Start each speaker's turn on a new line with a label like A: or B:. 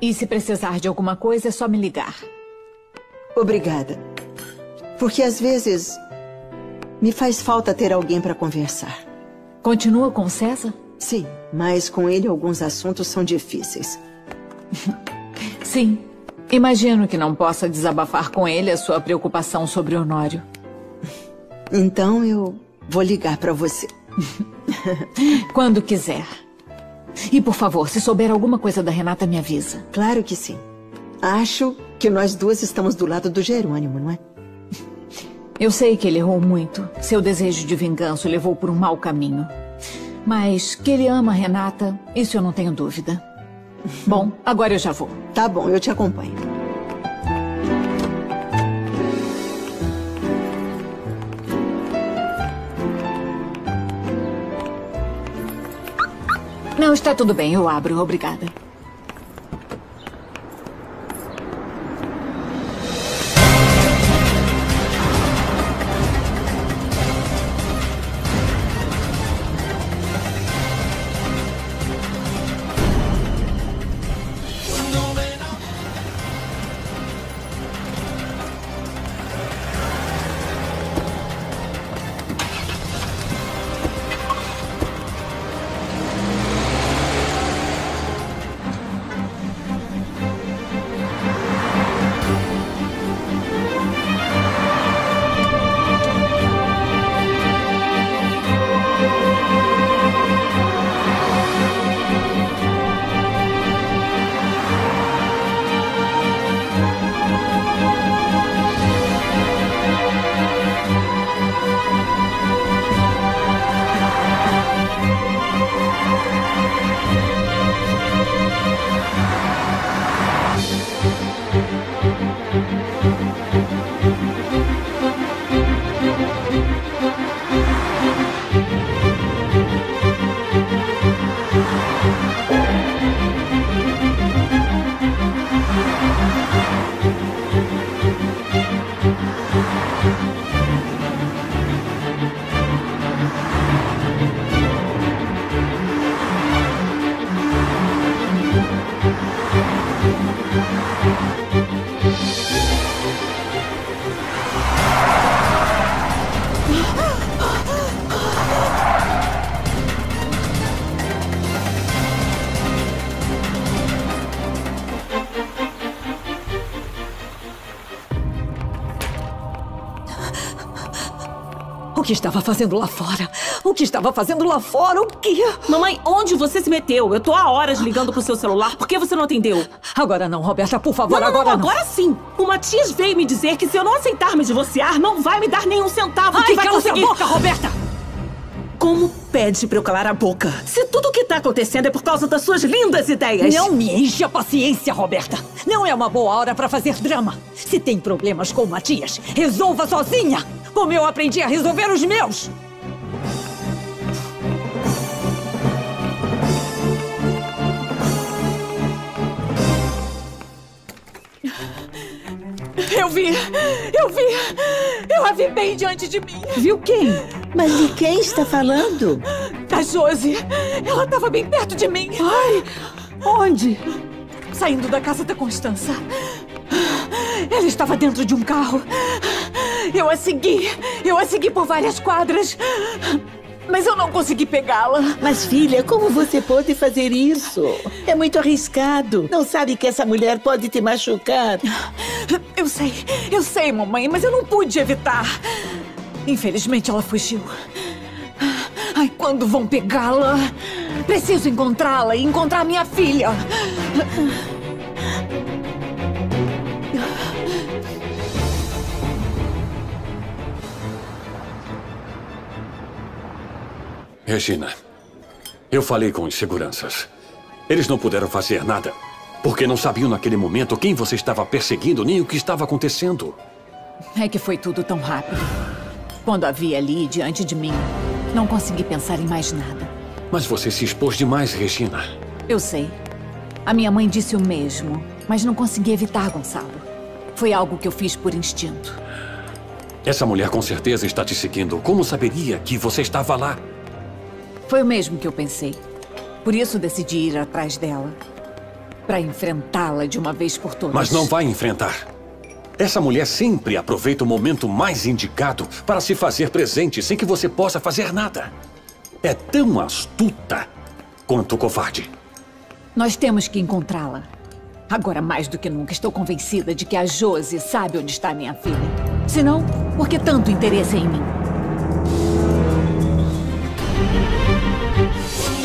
A: E se precisar de alguma coisa, é só me ligar.
B: Obrigada. Porque às vezes me faz falta ter alguém para conversar.
A: Continua com o César?
B: Sim, mas com ele alguns assuntos são difíceis.
A: Sim. Imagino que não possa desabafar com ele a sua preocupação sobre Honório.
B: Então eu vou ligar para você.
A: Quando quiser. E por favor, se souber alguma coisa da Renata, me avisa.
B: Claro que sim. Acho que nós duas estamos do lado do Jerônimo, não é?
A: Eu sei que ele errou muito. Seu desejo de vingança o levou por um mau caminho. Mas que ele ama a Renata, isso eu não tenho dúvida. Bom, agora eu já vou.
B: Tá bom, eu te acompanho.
A: Não, está tudo bem, eu abro, obrigada.
C: O que estava fazendo lá fora? O que estava fazendo lá fora? O quê?
D: Mamãe, onde você se meteu? Eu tô há horas ligando pro seu celular. Por que você não atendeu?
C: Agora não, Roberta, por favor,
D: Não,
C: agora não.
D: agora sim. O Matias veio me dizer que se eu não aceitar me divorciar, não vai me dar nenhum centavo.
C: Ai,
D: que vai
C: cala
D: conseguir...
C: sua boca, Roberta!
D: Como pede pra eu calar a boca? Se tudo o que tá acontecendo é por causa das suas lindas ideias.
C: Não me enche a paciência, Roberta. Não é uma boa hora pra fazer drama. Se tem problemas com o Matias, resolva sozinha, como eu aprendi a resolver os meus. Eu a vi bem diante de mim.
E: Viu quem? Mas de quem está falando?
C: Da Josi. Ela estava bem perto de mim.
E: Ai, onde?
C: Saindo da casa da Constança. Ela estava dentro de um carro. Eu a segui por várias quadras. Mas eu não consegui pegá-la.
E: Mas, filha, como você pode fazer isso? É muito arriscado. Não sabe que essa mulher pode te machucar?
C: Eu sei, mamãe, mas eu não pude evitar. Infelizmente, ela fugiu. Ai, quando vão pegá-la? Preciso encontrá-la e encontrar minha filha.
F: Regina, eu falei com os seguranças. Eles não puderam fazer nada, porque não sabiam naquele momento quem você estava perseguindo, nem o que estava acontecendo.
A: É que foi tudo tão rápido. Quando a vi ali, diante de mim, não consegui pensar em mais nada.
F: Mas você se expôs demais, Regina.
A: Eu sei. A minha mãe disse o mesmo, mas não consegui evitar, Gonçalo. Foi algo que eu fiz por instinto.
F: Essa mulher com certeza está te seguindo. Como saberia que você estava lá?
A: Foi o mesmo que eu pensei. Por isso decidi ir atrás dela.
C: para enfrentá-la de uma vez por todas.
F: Mas não vai enfrentar. Essa mulher sempre aproveita o momento mais indicado para se fazer presente sem que você possa fazer nada. É tão astuta quanto covarde.
C: Nós temos que encontrá-la. Agora, mais do que nunca, estou convencida de que a Josie sabe onde está minha filha. Se não, por que tanto interesse em mim?